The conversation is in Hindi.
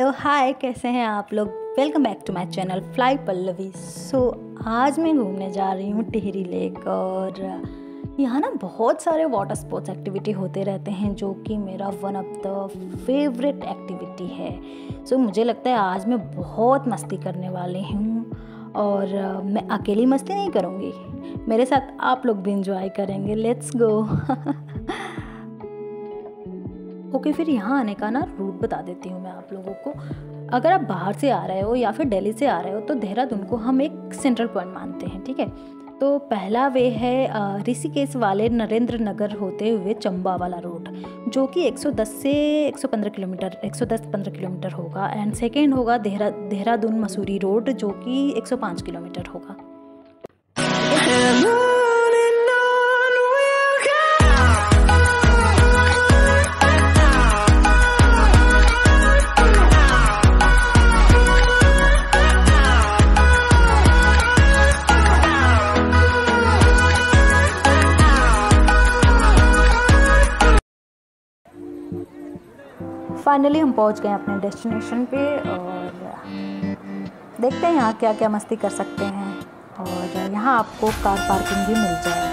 हेलो हाय, कैसे हैं आप लोग। Welcome back to my channel fly Pallavi. आज मैं घूमने जा रही हूँ टिहरी लेक। और यहाँ ना बहुत सारे वाटर स्पोर्ट्स एक्टिविटी होते रहते हैं जो कि मेरा one of the favourite activity है। मुझे लगता है आज मैं बहुत मस्ती करने वाली हूँ। और मैं अकेली मस्ती नहीं करूँगी, मेरे साथ आप लोग भी इंजॉय करेंगे। Let's go. ओके, फिर यहाँ आने का ना रूट बता देती हूँ मैं आप लोगों को। अगर आप बाहर से आ रहे हो या फिर दिल्ली से आ रहे हो तो देहरादून को हम एक सेंट्रल पॉइंट मानते हैं, ठीक है। तो पहला वे है ऋषिकेश वाले नरेंद्र नगर होते हुए चंबा वाला रोड, जो कि 110 से 115 किलोमीटर 110-15 किलोमीटर होगा। एंड सेकेंड होगा देहरादून मसूरी रोड, जो कि 105 किलोमीटर होगा। फाइनली हम पहुंच गए अपने डेस्टिनेशन पे और देखते हैं यहाँ क्या क्या मस्ती कर सकते हैं। और यहाँ आपको कार पार्किंग भी मिल जाएगा।